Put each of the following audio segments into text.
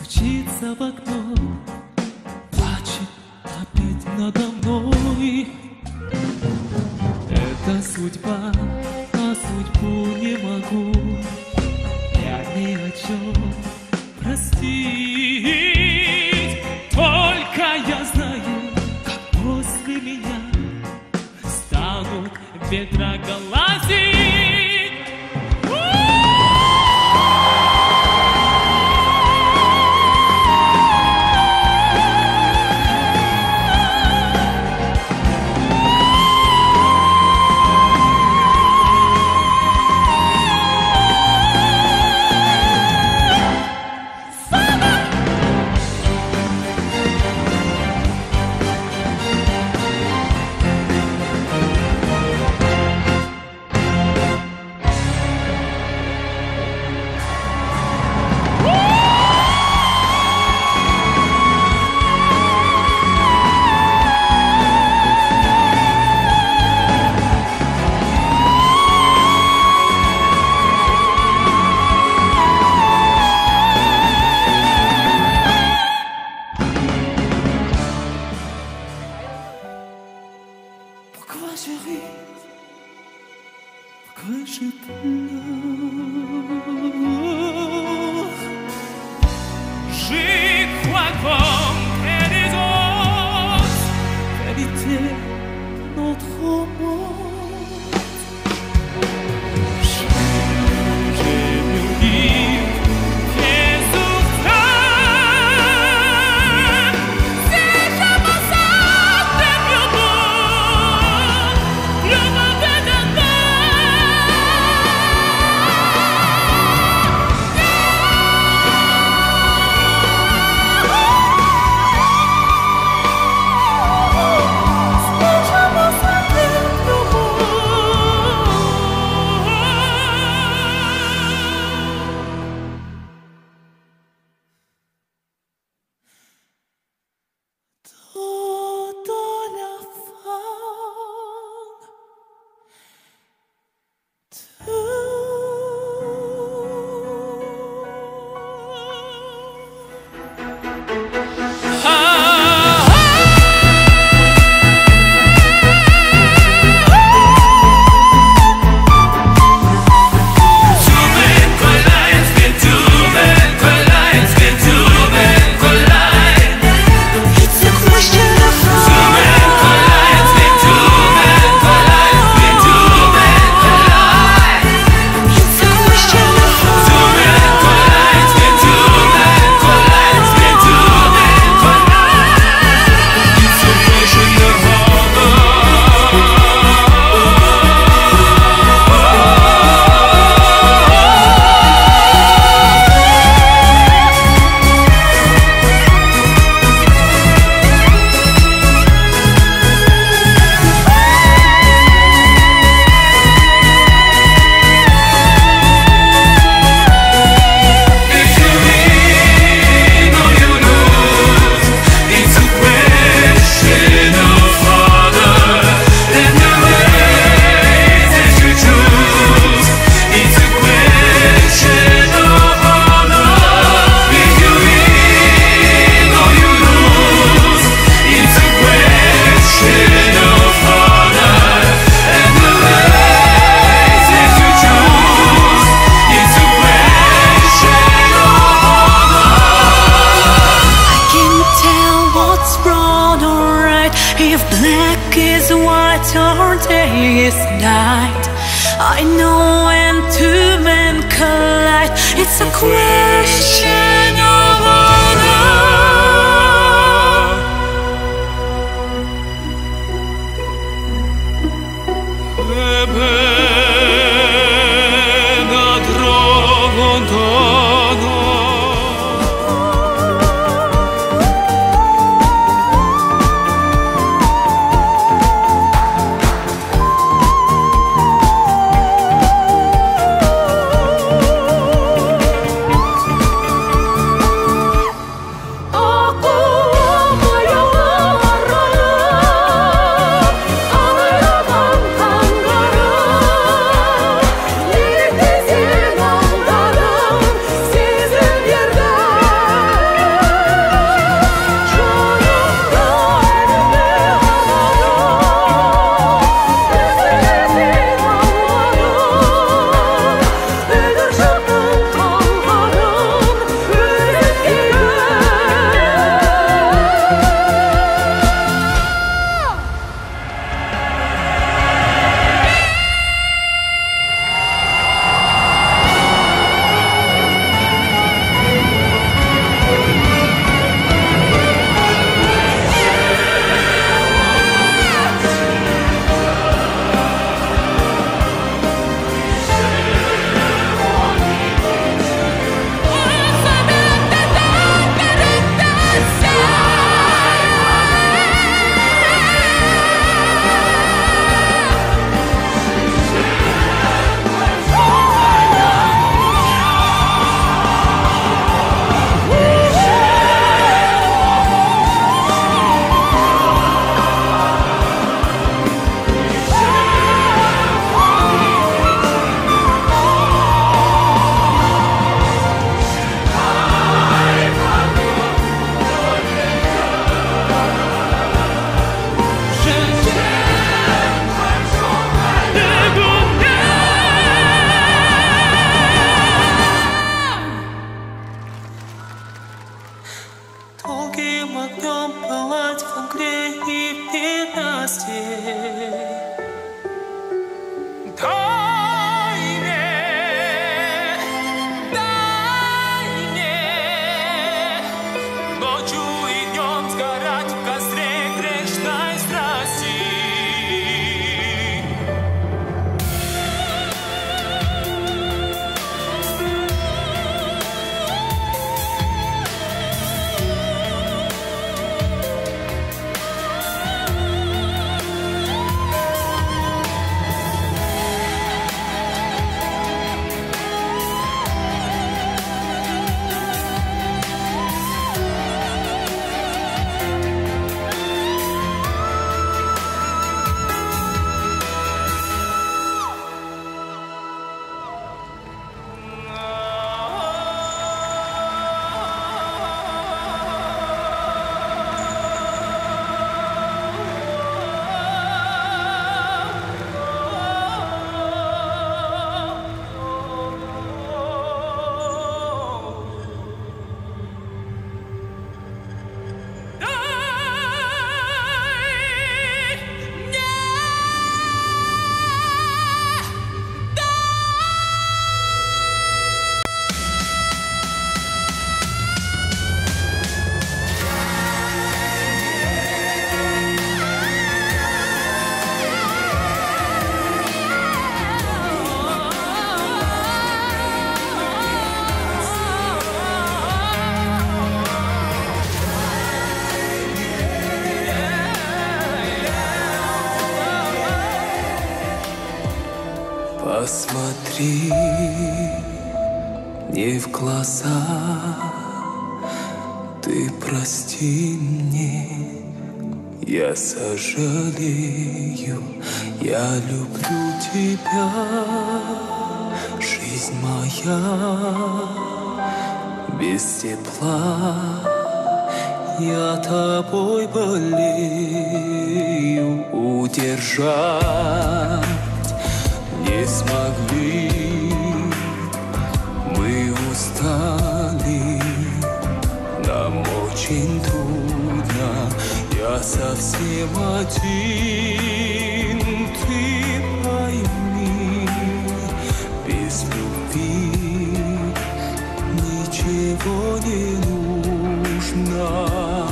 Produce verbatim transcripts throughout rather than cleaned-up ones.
стучится в окно, плачет опять надо мной. Это судьба, а судьбу не могу я ни о чем простить. Только я знаю, как после меня станут ветроголазить. Pourquoi chérie, pourquoi je pleure? J'y crois comme près des autres, vérité, notre monde. J'ai me dire qu'est souffrant, si je me sens débilement, le mauvais d'un if black is white or day is night, I know when two men collide, it's a question of honor. долгим огнем пылать в огне и в ненастье. Дай мне, дай мне ночью и днем сгорать в костре грешной страсти. Посмотри мне в глаза, ты прости мне, я сожалею, я люблю тебя, жизнь моя без тепла, я тобой болею, удержать не смогли, мы устали, нам очень трудно, я совсем один, ты пойми, без любви ничего не нужно.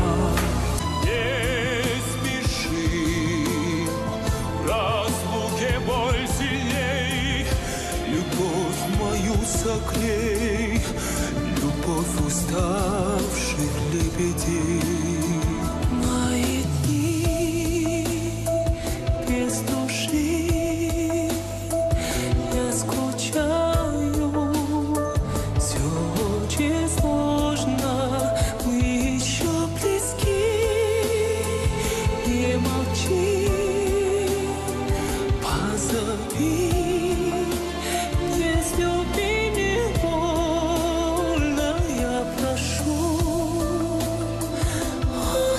Согрей любовь уставших лебедей. Мои дни без души, я скучаю, все очень сложно, мы еще близки, не молчи, позови. Oh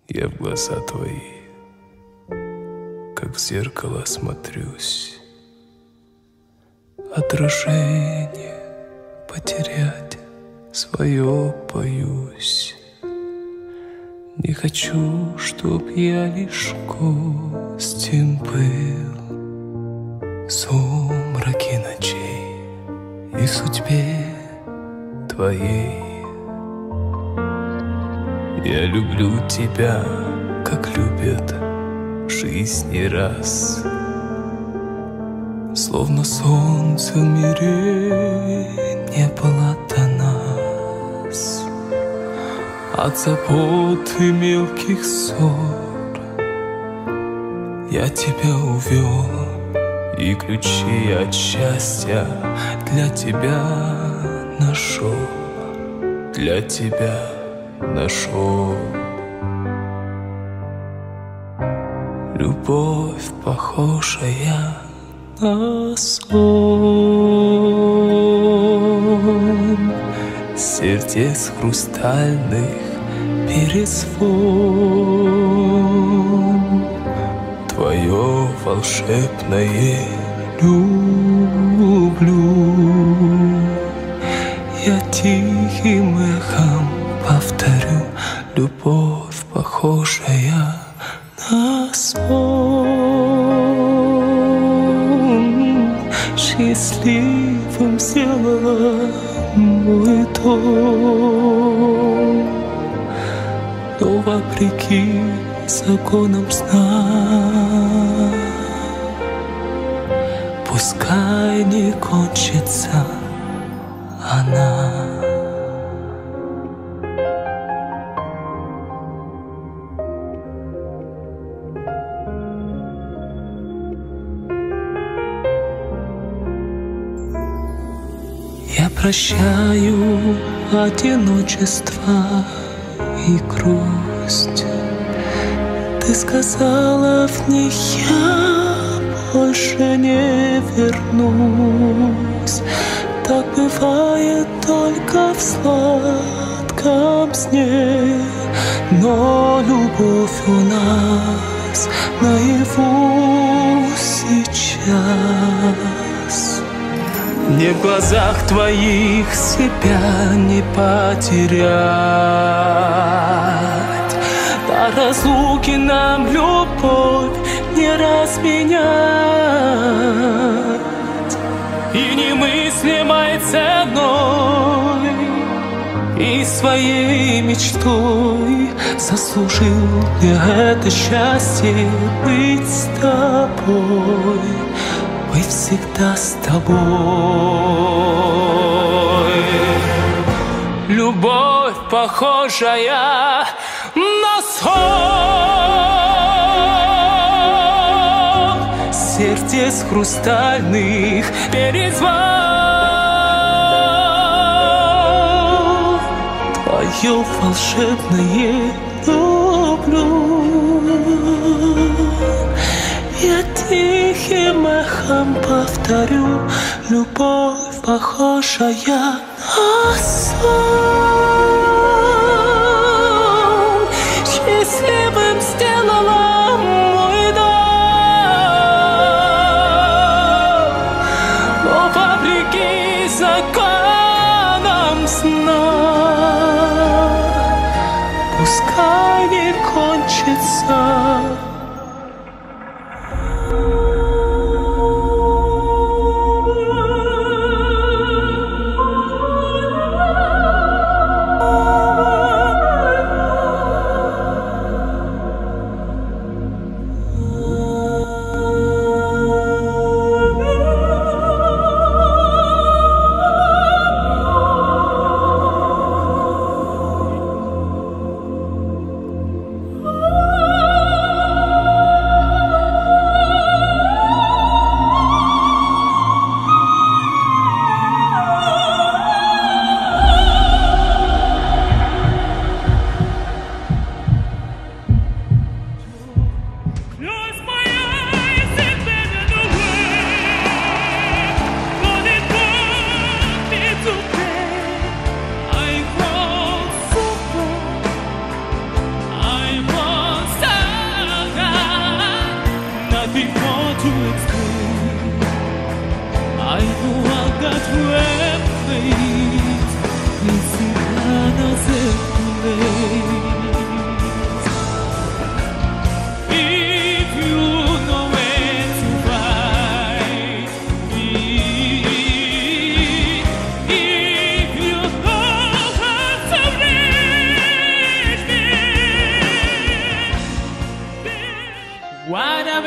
Я в глаза твои, как в зеркало смотрюсь. Отражение потерять свое боюсь. Не хочу, чтоб я лишь гостем был в сумраке ночей и в судьбе твоей. Я люблю тебя, как любят в жизни раз. Словно солнце в мире не было до нас. От забот и мелких ссор я тебя увел, и ключи от счастья для тебя нашел, для тебя нашел. Любовь, похожая на сон, сердец хрустальных перезвон. Твое волшебное люблю я тихим эхом повторю. Любовь, похожая на сон, счастливым сделала мой дом. Но вопреки законам сна, пускай не кончится она. Я прощаю одиночество и грусть. Ты сказала в них: я больше не вернусь. Так бывает только в сладком сне, но любовь у нас наяву сейчас. Мне в глазах твоих себя не потерять. До разлуки нам любовь не разменять. И немыслимой ценой, и своей мечтой заслужил я это счастье быть с тобой, быть всегда с тобой. Любовь, похожая на сон, сердец хрустальных перезвон. Твое волшебное люблю я тихим эхом повторю. Любовь, похожая на сон, счастливым сделала мой дом. Но вопреки законам сна, пускай не кончится.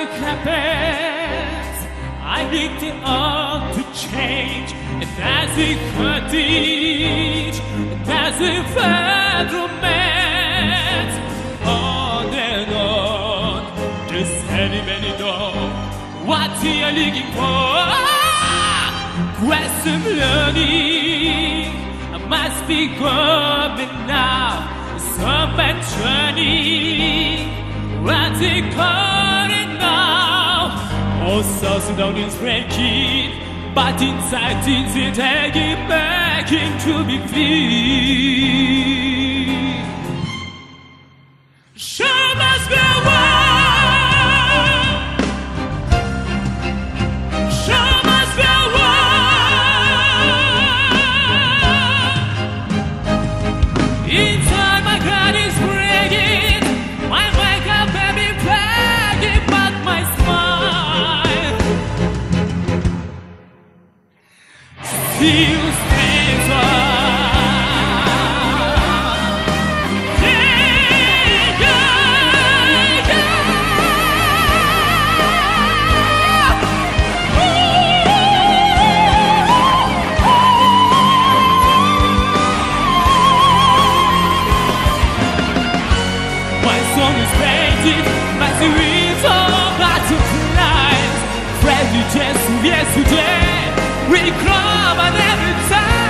it happens, I need the earth to change. And as it could teach, and as it fed romance, on and on, just any many know what you're looking for. Question learning, I must be coming now. Some journey, what's it calling now? All South Sudanians breaking, but inside it's it taking back into me free. Show must be one. Show must be one. Inside my God is breaking, my wake up baby flagging, but my smile still stays on. Yeah, yeah, yeah. My song is painted, my series of butterflies. Friendly just yesterday, we cry on every time.